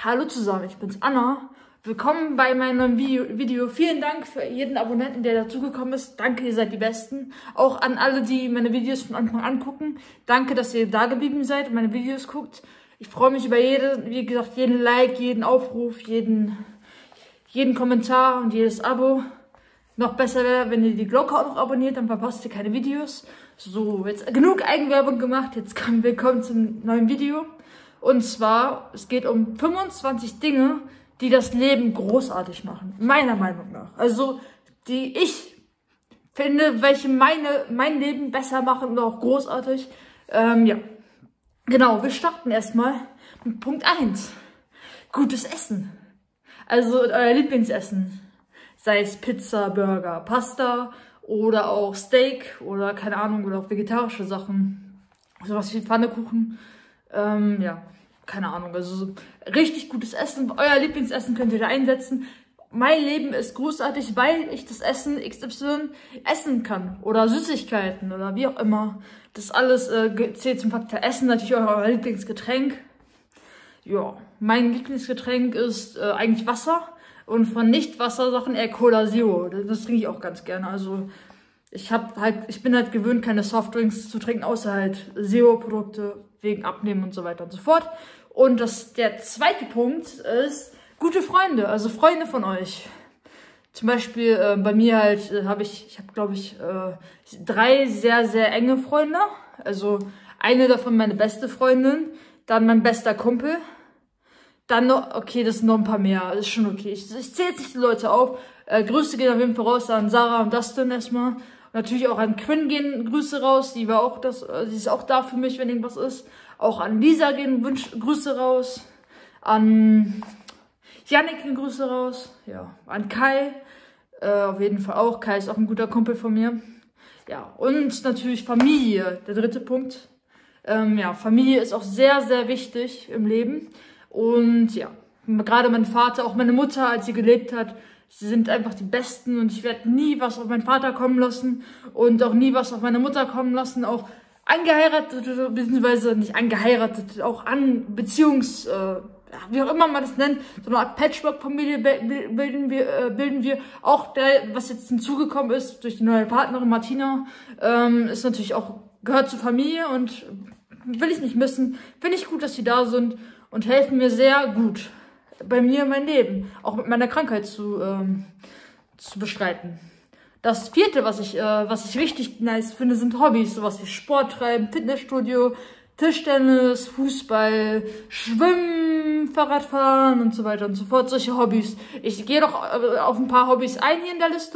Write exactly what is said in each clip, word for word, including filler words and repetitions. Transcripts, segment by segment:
Hallo zusammen, ich bin's Anna. Willkommen bei meinem neuen Video. Video. Vielen Dank für jeden Abonnenten, der dazugekommen ist. Danke, ihr seid die Besten. Auch an alle, die meine Videos von Anfang an gucken. Danke, dass ihr da geblieben seid und meine Videos guckt. Ich freue mich über jede, wie gesagt, jeden Like, jeden Aufruf, jeden, jeden Kommentar und jedes Abo. Noch besser wäre, wenn ihr die Glocke auch noch abonniert, dann verpasst ihr keine Videos. So, jetzt genug Eigenwerbung gemacht. Jetzt kommen wir kommen zum neuen Video. Und zwar, es geht um fünfundzwanzig Dinge, die das Leben großartig machen. Meiner Meinung nach. Also, die ich finde, welche meine, mein Leben besser machen und auch großartig. Ähm, ja. Genau, wir starten erstmal mit Punkt eins. Gutes Essen. Also, euer Lieblingsessen. Sei es Pizza, Burger, Pasta oder auch Steak oder keine Ahnung, oder auch vegetarische Sachen. Sowas wie Pfannekuchen. Ähm, ja, keine Ahnung. Also so richtig gutes Essen. Euer Lieblingsessen könnt ihr da einsetzen. Mein Leben ist großartig, weil ich das Essen X Y essen kann. Oder Süßigkeiten oder wie auch immer. Das alles äh, zählt zum Faktor Essen. Natürlich auch euer Lieblingsgetränk. Ja, mein Lieblingsgetränk ist äh, eigentlich Wasser. Und von Nicht-Wassersachen eher Cola Zero. Das trinke ich auch ganz gerne. Also ich habe halt, ich bin halt gewöhnt, keine Softdrinks zu trinken, außer halt Zero-Produkte wegen Abnehmen und so weiter und so fort. Und das, der zweite Punkt ist gute Freunde, also Freunde von euch. Zum Beispiel äh, bei mir halt äh, habe ich, ich habe glaube ich äh, drei sehr, sehr enge Freunde. Also eine davon meine beste Freundin, dann mein bester Kumpel. Dann noch, okay, das sind noch ein paar mehr, das ist schon okay. Ich, ich zähle jetzt nicht die Leute auf. Äh, Grüße gehen auf jeden Fall raus an Sarah und Dustin erstmal. Und natürlich auch an Quinn gehen Grüße raus, die war auch das, äh, sie ist auch da für mich, wenn irgendwas ist. Auch an Lisa gehen Wünsch, Grüße raus. An Yannick gehen Grüße raus. Ja, an Kai. Äh, auf jeden Fall auch. Kai ist auch ein guter Kumpel von mir. Ja, und natürlich Familie, der dritte Punkt. Ähm, ja, Familie ist auch sehr, sehr wichtig im Leben. Und ja, gerade mein Vater, auch meine Mutter, als sie gelebt hat, sie sind einfach die Besten und ich werde nie was auf meinen Vater kommen lassen und auch nie was auf meine Mutter kommen lassen, auch angeheiratet, beziehungsweise nicht angeheiratet, auch an Beziehungs, äh, wie auch immer man das nennt, so eine Art Patchwork-Familie bilden wir, äh, bilden wir. Auch der, was jetzt hinzugekommen ist durch die neue Partnerin Martina, ähm, ist natürlich auch, gehört zur Familie und will ich nicht missen. Finde ich gut, dass sie da sind. Und helfen mir sehr gut, bei mir mein Leben, auch mit meiner Krankheit zu, ähm, zu bestreiten. Das vierte, was ich, äh, was ich richtig nice finde, sind Hobbys. Sowas wie Sport treiben, Fitnessstudio, Tischtennis, Fußball, Schwimmen, Fahrradfahren und so weiter und so fort. Solche Hobbys. Ich gehe doch äh, auf ein paar Hobbys ein hier in der Liste.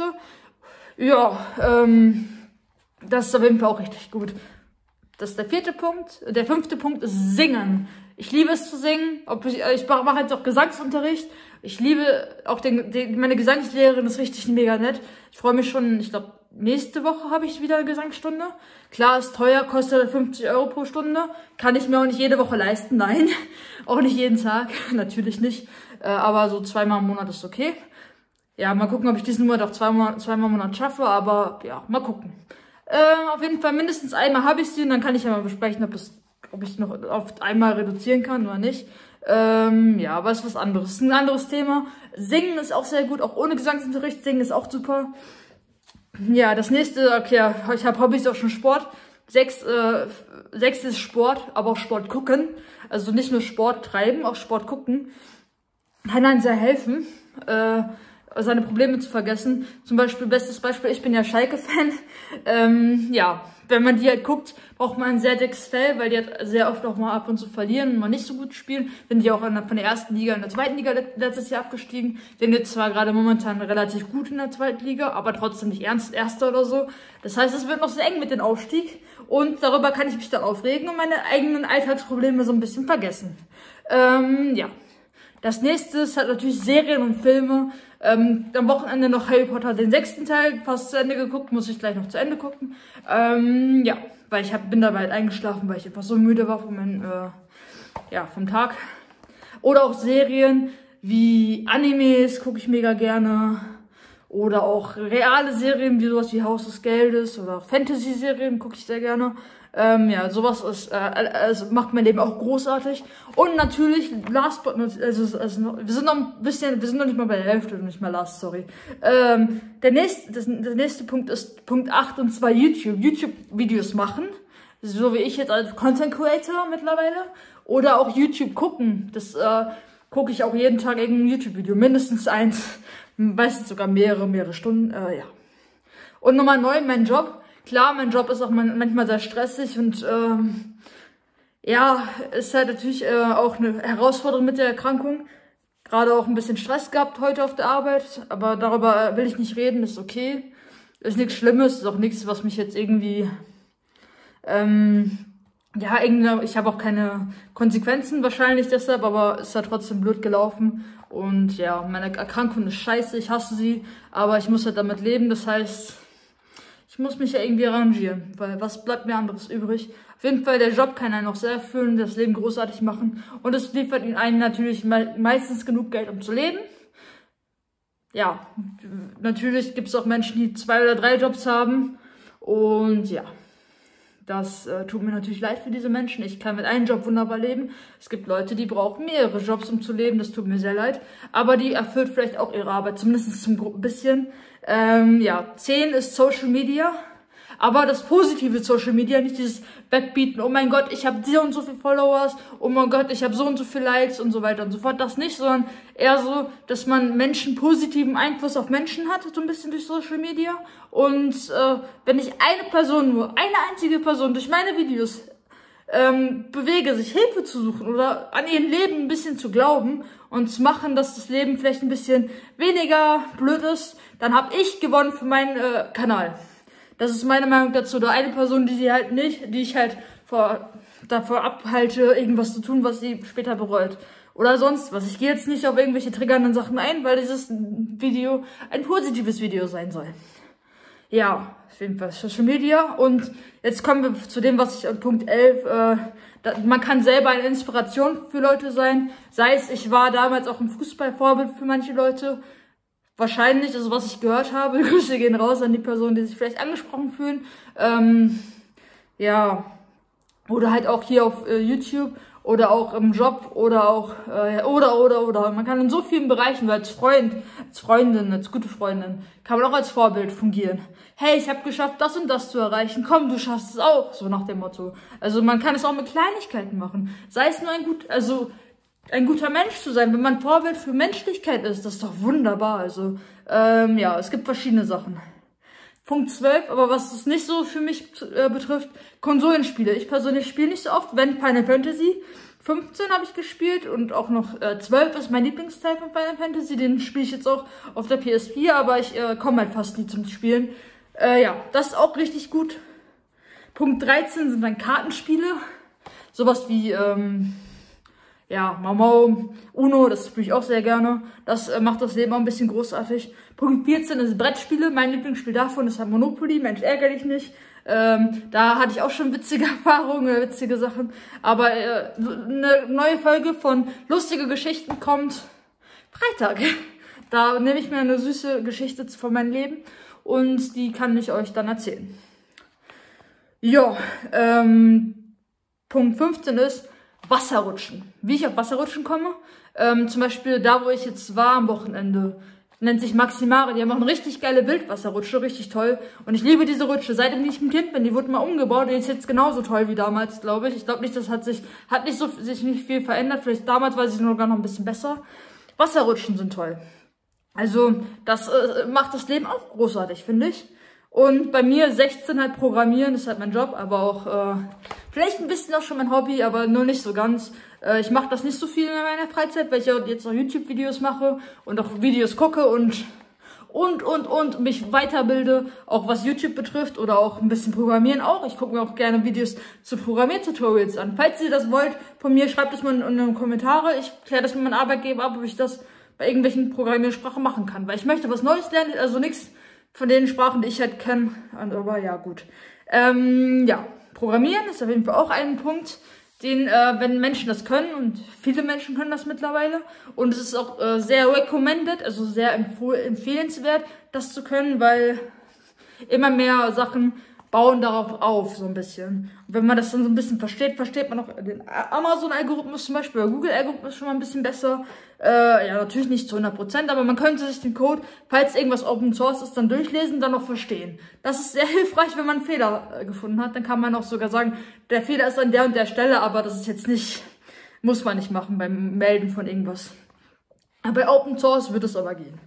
Ja, ähm, das ist auf jeden Fall auch richtig gut. Das ist der vierte Punkt. Der fünfte Punkt ist Singen. Ich liebe es zu singen. Ob ich, ich mache jetzt auch Gesangsunterricht. Ich liebe auch den, den, meine Gesangslehrerin ist richtig mega nett. Ich freue mich schon, ich glaube, nächste Woche habe ich wieder eine Gesangsstunde. Klar, ist teuer, kostet fünfzig Euro pro Stunde. Kann ich mir auch nicht jede Woche leisten, nein. Auch nicht jeden Tag, natürlich nicht. Äh, aber so zweimal im Monat ist okay. Ja, mal gucken, ob ich diesen Monat auch zweimal, zweimal im Monat schaffe, aber ja, mal gucken. Äh, auf jeden Fall mindestens einmal habe ich sie und dann kann ich ja mal besprechen, ob, es, ob ich noch auf einmal reduzieren kann oder nicht. Ähm, ja, aber es ist was anderes. Es ist ein anderes Thema. Singen ist auch sehr gut, auch ohne Gesangsunterricht. Singen ist auch super. Ja, das nächste, okay, ich habe Hobbys auch schon Sport. Sechs, äh, sechs ist Sport, aber auch Sport gucken. Also nicht nur Sport treiben, auch Sport gucken. Kann einem sehr helfen. Äh, seine Probleme zu vergessen. Zum Beispiel, bestes Beispiel, ich bin ja Schalke-Fan. Ähm, ja, wenn man die halt guckt, braucht man ein sehr dickes Fell, weil die halt sehr oft auch mal ab und zu verlieren und mal nicht so gut spielen. Sind die auch von der ersten Liga in der zweiten Liga letztes Jahr abgestiegen. Sind jetzt zwar gerade momentan relativ gut in der zweiten Liga, aber trotzdem nicht ernst Erster oder so. Das heißt, es wird noch sehr eng mit dem Aufstieg und darüber kann ich mich dann aufregen und meine eigenen Alltagsprobleme so ein bisschen vergessen. Ähm, ja. Das nächste ist halt natürlich Serien und Filme. Ähm, am Wochenende noch Harry Potter, den sechsten Teil, fast zu Ende geguckt, muss ich gleich noch zu Ende gucken. Ähm, ja, weil ich hab, bin dabei halt eingeschlafen, weil ich einfach so müde war von meinem, äh, ja, vom Tag. Oder auch Serien wie Animes gucke ich mega gerne. Oder auch reale Serien wie sowas wie Haus des Geldes oder Fantasy-Serien gucke ich sehr gerne. Ähm, ja, sowas ist, äh, also macht mein Leben auch großartig. Und natürlich, last but not, also, also wir sind noch ein bisschen, wir sind noch nicht mal bei der Hälfte, nicht mal last, sorry. Ähm, der nächste, das, der nächste Punkt ist Punkt acht, und zwar YouTube. YouTube-Videos machen. So wie ich jetzt als Content Creator mittlerweile. Oder auch YouTube gucken. Das, äh, gucke ich auch jeden Tag irgendein YouTube-Video. Mindestens eins, meistens sogar mehrere, mehrere Stunden, äh, ja. Und Nummer neun, mein Job. Klar, mein Job ist auch manchmal sehr stressig und ähm, ja, ist halt natürlich äh, auch eine Herausforderung mit der Erkrankung. Gerade auch ein bisschen Stress gehabt heute auf der Arbeit, aber darüber will ich nicht reden, ist okay. Ist nichts Schlimmes, ist auch nichts, was mich jetzt irgendwie, ähm, ja, irgendwie, ich habe auch keine Konsequenzen wahrscheinlich deshalb, aber es hat trotzdem blöd gelaufen. Und ja, meine Erkrankung ist scheiße, ich hasse sie, aber ich muss halt damit leben, das heißt, ich muss mich ja irgendwie arrangieren, weil was bleibt mir anderes übrig? Auf jeden Fall, der Job kann einen auch sehr erfüllen, das Leben großartig machen. Und es liefert ihnen einen natürlich me meistens genug Geld, um zu leben. Ja, natürlich gibt es auch Menschen, die zwei oder drei Jobs haben. Und ja, das äh, tut mir natürlich leid für diese Menschen. Ich kann mit einem Job wunderbar leben. Es gibt Leute, die brauchen mehrere Jobs, um zu leben. Das tut mir sehr leid. Aber die erfüllt vielleicht auch ihre Arbeit, zumindest zum bisschen. Ähm, ja, zehn ist Social Media. Aber das positive Social Media, nicht dieses Backbieten. Oh mein Gott, ich habe so und so viele Followers. Oh mein Gott, ich habe so und so viele Likes und so weiter und so fort. Das nicht, sondern eher so, dass man Menschen positiven Einfluss auf Menschen hat, so ein bisschen durch Social Media. Und äh, wenn ich eine Person, nur eine einzige Person durch meine Videos ähm, bewege, sich Hilfe zu suchen oder an ihr Leben ein bisschen zu glauben und zu machen, dass das Leben vielleicht ein bisschen weniger blöd ist, dann habe ich gewonnen für meinen äh, Kanal. Das ist meine Meinung dazu. Oder eine Person, die sie halt nicht, die ich halt vor, davor abhalte, irgendwas zu tun, was sie später bereut. Oder sonst was. Ich gehe jetzt nicht auf irgendwelche triggernden Sachen ein, weil dieses Video ein positives Video sein soll. Ja, auf jeden Fall Social Media. Und jetzt kommen wir zu dem, was ich an Punkt elf, äh, da, man kann selber eine Inspiration für Leute sein. Sei es, ich war damals auch ein Fußballvorbild für manche Leute. Wahrscheinlich, also was ich gehört habe, Grüße gehen raus an die Personen, die sich vielleicht angesprochen fühlen. Ähm, ja, oder halt auch hier auf äh, YouTube oder auch im Job oder auch, äh, oder, oder, oder. Man kann in so vielen Bereichen, weil als Freund, als Freundin, als gute Freundin, kann man auch als Vorbild fungieren. Hey, ich habe geschafft, das und das zu erreichen. Komm, du schaffst es auch, so nach dem Motto. Also man kann es auch mit Kleinigkeiten machen. Sei es nur ein gut, also ein guter Mensch zu sein, wenn man Vorbild für Menschlichkeit ist, das ist doch wunderbar. Also, ähm, ja, es gibt verschiedene Sachen. Punkt zwölf, aber was es nicht so für mich äh, betrifft, Konsolenspiele. Ich persönlich spiele nicht so oft, wenn Final Fantasy. fünfzehn habe ich gespielt und auch noch äh, zwölf ist mein Lieblingsteil von Final Fantasy. Den spiele ich jetzt auch auf der P S vier, aber ich äh, komme halt fast nie zum Spielen. Äh, ja, das ist auch richtig gut. Punkt dreizehn sind dann Kartenspiele. Sowas wie, ähm... ja, Mau, Uno, das spiele ich auch sehr gerne. Das äh, macht das Leben auch ein bisschen großartig. Punkt vierzehn ist Brettspiele. Mein Lieblingsspiel davon ist halt Monopoly. Mensch, ärgere dich nicht. Ähm, da hatte ich auch schon witzige Erfahrungen, äh, witzige Sachen. Aber äh, eine neue Folge von Lustige Geschichten kommt Freitag. Da nehme ich mir eine süße Geschichte von meinem Leben und die kann ich euch dann erzählen. Ja, ähm, Punkt fünfzehn ist Wasserrutschen. Wie ich auf Wasserrutschen komme? Ähm, zum Beispiel da, wo ich jetzt war am Wochenende. Nennt sich Maximare. Die haben auch eine richtig geile Wildwasserrutsche. Richtig toll. Und ich liebe diese Rutsche. Seitdem ich ein Kind bin, die wurde mal umgebaut. Die ist jetzt genauso toll wie damals, glaube ich. Ich glaube nicht, das hat sich, hat nicht so, sich nicht viel verändert. Vielleicht damals war sie nur gar noch ein bisschen besser. Wasserrutschen sind toll. Also, das äh, macht das Leben auch großartig, finde ich. Und bei mir sechzehn halt Programmieren, ist halt mein Job, aber auch äh, vielleicht ein bisschen auch schon mein Hobby, aber nur nicht so ganz. Äh, ich mache das nicht so viel in meiner Freizeit, weil ich ja jetzt auch YouTube-Videos mache und auch Videos gucke und und und und mich weiterbilde, auch was YouTube betrifft oder auch ein bisschen Programmieren auch. Ich gucke mir auch gerne Videos zu Programmiertutorials an. Falls ihr das wollt von mir, schreibt es mal in die Kommentare. Ich kläre das mit meinem Arbeitgeber ab, ob ich das bei irgendwelchen Programmiersprachen machen kann, weil ich möchte was Neues lernen, also nichts von den Sprachen, die ich halt kenne. Aber ja, gut. Ähm, ja, Programmieren ist auf jeden Fall auch ein Punkt, den, äh, wenn Menschen das können, und viele Menschen können das mittlerweile, und es ist auch äh, sehr recommended, also sehr empf empfehlenswert, das zu können, weil immer mehr Sachen bauen darauf auf, so ein bisschen. Und wenn man das dann so ein bisschen versteht, versteht man auch den Amazon-Algorithmus zum Beispiel, oder Google-Algorithmus schon mal ein bisschen besser. Äh, ja, natürlich nicht zu hundert Prozent, aber man könnte sich den Code, falls irgendwas Open Source ist, dann durchlesen, dann noch verstehen. Das ist sehr hilfreich, wenn man einen Fehler äh, gefunden hat. Dann kann man auch sogar sagen, der Fehler ist an der und der Stelle, aber das ist jetzt nicht, muss man nicht machen beim Melden von irgendwas. Bei Open Source wird es aber gehen.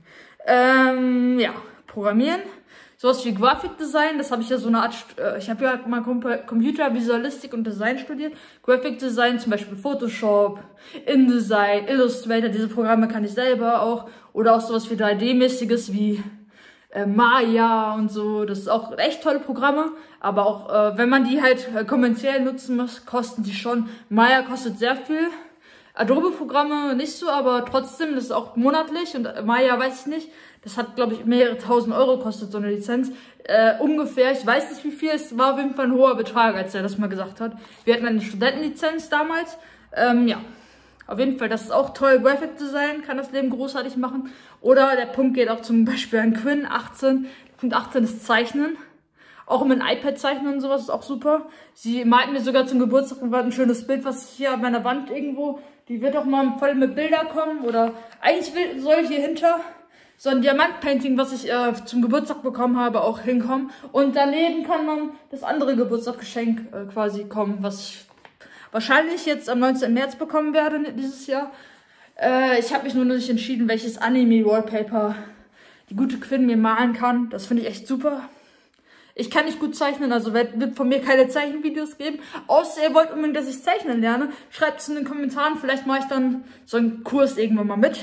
Ähm, ja, Programmieren. Sowas wie Grafikdesign, das habe ich ja so eine Art, äh, ich habe ja mal Computer, Visualistik und Design studiert. Grafikdesign, zum Beispiel Photoshop, InDesign, Illustrator, diese Programme kann ich selber auch. Oder auch sowas wie drei D-mäßiges wie äh, Maya und so. Das ist auch echt tolle Programme. Aber auch, äh, wenn man die halt äh, kommerziell nutzen muss, kosten die schon. Maya kostet sehr viel. Adobe-Programme nicht so, aber trotzdem, das ist auch monatlich und Maya weiß ich nicht. Das hat, glaube ich, mehrere tausend Euro kostet so eine Lizenz. Äh, ungefähr, ich weiß nicht wie viel, es war auf jeden Fall ein hoher Betrag, als er das mal gesagt hat. Wir hatten eine Studentenlizenz damals. Ähm, ja, auf jeden Fall, das ist auch toll. Graphic Design kann das Leben großartig machen. Oder der Punkt geht auch zum Beispiel an Quinn achtzehn. Punkt achtzehn ist Zeichnen. Auch mit einem iPad zeichnen und sowas ist auch super. Sie malten mir sogar zum Geburtstag und war ein schönes Bild, was ich hier an meiner Wand irgendwo, die wird auch mal voll mit Bildern kommen. Oder eigentlich will, soll hier hinter so ein Diamantpainting, was ich äh, zum Geburtstag bekommen habe, auch hinkommen. Und daneben kann man das andere Geburtstagsgeschenk äh, quasi kommen, was ich wahrscheinlich jetzt am neunzehnten März bekommen werde dieses Jahr. Äh, ich habe mich nur noch nicht entschieden, welches Anime-Wallpaper die gute Quinn mir malen kann. Das finde ich echt super. Ich kann nicht gut zeichnen, also wird von mir keine Zeichenvideos geben. Außer ihr wollt unbedingt, dass ich zeichnen lerne, schreibt es in den Kommentaren. Vielleicht mache ich dann so einen Kurs irgendwann mal mit.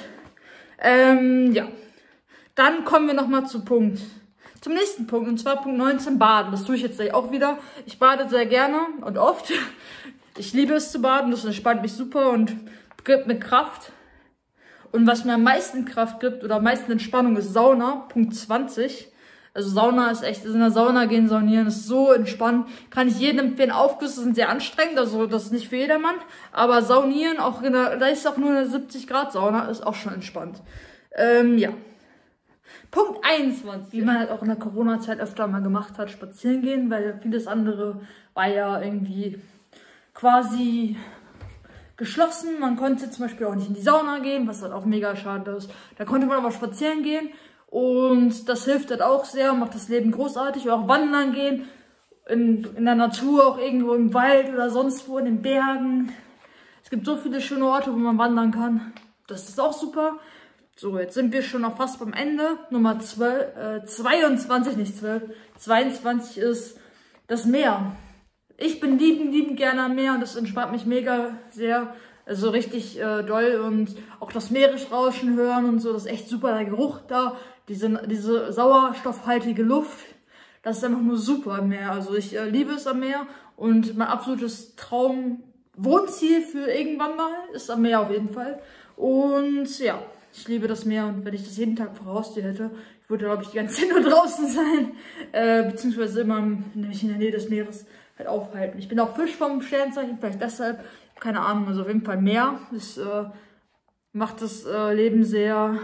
Ähm, ja. Dann kommen wir nochmal zu Punkt, zum nächsten Punkt, und zwar Punkt neunzehn, Baden. Das tue ich jetzt gleich auch wieder. Ich bade sehr gerne und oft. Ich liebe es zu baden, das entspannt mich super und gibt mir Kraft. Und was mir am meisten Kraft gibt oder am meisten Entspannung ist Sauna, Punkt zwanzig. Also Sauna ist echt, in der Sauna gehen, saunieren ist so entspannt. Kann ich jedem empfehlen. Aufgüsse sind sehr anstrengend, also das ist nicht für jedermann. Aber saunieren, auch in der, da ist auch nur eine siebzig Grad Sauna, ist auch schon entspannt. Ähm, ja. Punkt einundzwanzig, wie man halt auch in der Corona-Zeit öfter mal gemacht hat, spazieren gehen, weil vieles andere war ja irgendwie quasi geschlossen. Man konnte zum Beispiel auch nicht in die Sauna gehen, was halt auch mega schade ist. Da konnte man aber spazieren gehen. Und das hilft halt auch sehr, macht das Leben großartig. Oder auch wandern gehen, in, in der Natur, auch irgendwo im Wald oder sonst wo, in den Bergen. Es gibt so viele schöne Orte, wo man wandern kann. Das ist auch super. So, jetzt sind wir schon noch fast beim Ende. Nummer zwölf, äh, zweiundzwanzig, nicht zwölf, zweiundzwanzig ist das Meer. Ich bin liebend, liebend gerne am Meer und das entspannt mich mega sehr. Also richtig äh, doll, und auch das Meeresrauschen hören und so, das ist echt super, der Geruch da, diese, diese sauerstoffhaltige Luft, das ist einfach nur super am Meer. Also ich äh, liebe es am Meer und mein absolutes Traum-Wohnziel für irgendwann mal ist am Meer auf jeden Fall. Und ja, ich liebe das Meer, und wenn ich das jeden Tag vor Haustür hätte, ich würde, glaube ich, die ganze Zeit nur draußen sein, äh, beziehungsweise immer nämlich in der Nähe des Meeres halt aufhalten. Ich bin auch Fisch vom Sternzeichen, vielleicht deshalb. Keine Ahnung, also auf jeden Fall Meer. Das äh, macht das äh, Leben sehr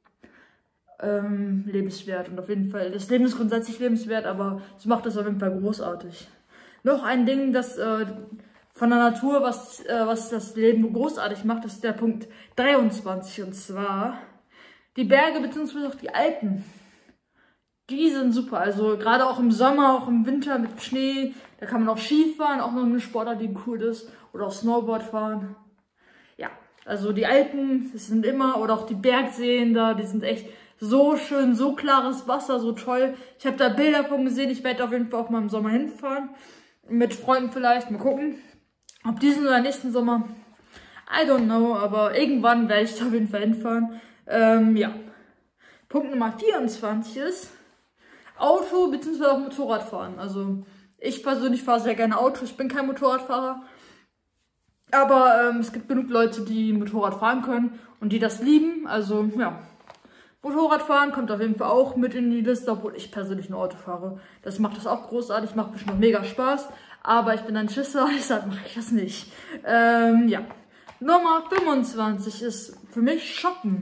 ähm, lebenswert. Und auf jeden Fall, das Leben ist grundsätzlich lebenswert, aber es macht das auf jeden Fall großartig. Noch ein Ding, das äh, von der Natur, was, äh, was das Leben großartig macht, das ist der Punkt dreiundzwanzig. Und zwar die Berge bzw. auch die Alpen. Die sind super, also gerade auch im Sommer, auch im Winter mit Schnee, da kann man auch Skifahren, auch noch eine Sportart, die cool ist, oder auch Snowboard fahren. Ja, also die Alpen, das sind immer, oder auch die Bergseen da, die sind echt so schön, so klares Wasser, so toll. Ich habe da Bilder von gesehen, ich werde auf jeden Fall auch mal im Sommer hinfahren, mit Freunden vielleicht, mal gucken, ob diesen oder nächsten Sommer, I don't know, aber irgendwann werde ich da auf jeden Fall hinfahren. Ähm, ja. Punkt Nummer vierundzwanzig ist Auto bzw. auch Motorradfahren. Also ich persönlich fahre sehr gerne Auto. Ich bin kein Motorradfahrer. Aber ähm, es gibt genug Leute, die Motorrad fahren können und die das lieben. Also ja, Motorradfahren kommt auf jeden Fall auch mit in die Liste, obwohl ich persönlich ein Auto fahre. Das macht das auch großartig, macht bestimmt mega Spaß. Aber ich bin ein Schisser, deshalb mache ich das nicht. Ähm, ja. Nummer fünfundzwanzig ist für mich Shoppen.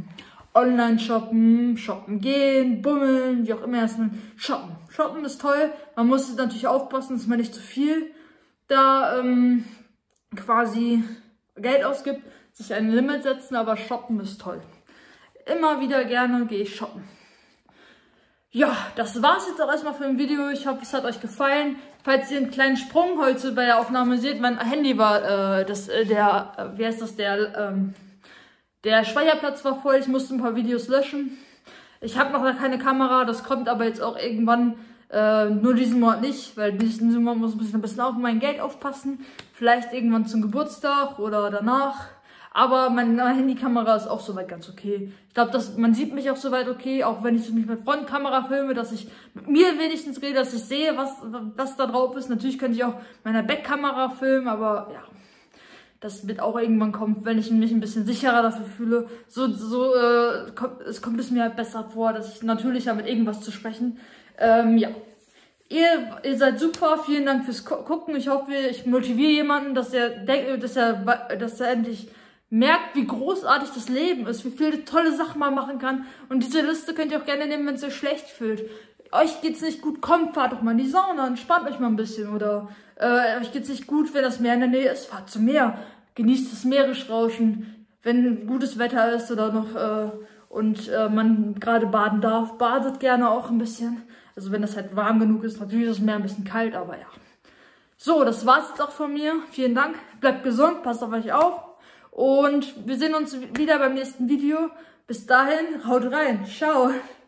online shoppen, shoppen gehen, bummeln, wie auch immer es nennt. Shoppen. Shoppen ist toll. Man muss natürlich aufpassen, dass man nicht zu viel da ähm, quasi Geld ausgibt, sich ein Limit setzen, aber shoppen ist toll. Immer wieder gerne gehe ich shoppen. Ja, das war's jetzt auch erstmal für ein Video. Ich hoffe, es hat euch gefallen. Falls ihr einen kleinen Sprung heute bei der Aufnahme seht, mein Handy war, äh, das, äh, der, äh, wie heißt das, der, ähm, der Speicherplatz war voll. Ich musste ein paar Videos löschen. Ich habe noch keine Kamera, das kommt aber jetzt auch irgendwann, äh, nur diesen Monat nicht, weil diesen Monat muss ich ein bisschen auf mein Geld aufpassen. Vielleicht irgendwann zum Geburtstag oder danach. Aber meine Handykamera ist auch soweit ganz okay. Ich glaube, dass man sieht mich auch soweit okay, auch wenn ich mich mit Frontkamera filme, dass ich mit mir wenigstens rede, dass ich sehe, was, was da drauf ist. Natürlich könnte ich auch meiner Backkamera filmen, aber ja, das wird auch irgendwann kommen, wenn ich mich ein bisschen sicherer dafür fühle. So, so äh, kommt, es kommt es mir halt besser vor, dass ich natürlicher mit irgendwas zu sprechen. Ähm, ja. Ihr, ihr seid super, vielen Dank fürs Gucken. Ich hoffe, ich motiviere jemanden, dass er denkt, dass er, dass er endlich merkt, wie großartig das Leben ist, wie viele tolle Sachen man machen kann. Und diese Liste könnt ihr auch gerne nehmen, wenn es euch schlecht fühlt. Euch geht's nicht gut, kommt, fahrt doch mal in die Sauna, entspannt euch mal ein bisschen. Oder äh, euch geht's nicht gut, wenn das Meer in der Nähe ist, fahrt zum Meer. Genießt das Meeresrauschen, wenn gutes Wetter ist oder noch äh, und äh, man gerade baden darf. Badet gerne auch ein bisschen. Also wenn das halt warm genug ist, natürlich ist das Meer ein bisschen kalt, aber ja. So, das war's jetzt auch von mir. Vielen Dank, bleibt gesund, passt auf euch auf. Und wir sehen uns wieder beim nächsten Video. Bis dahin, haut rein. Ciao.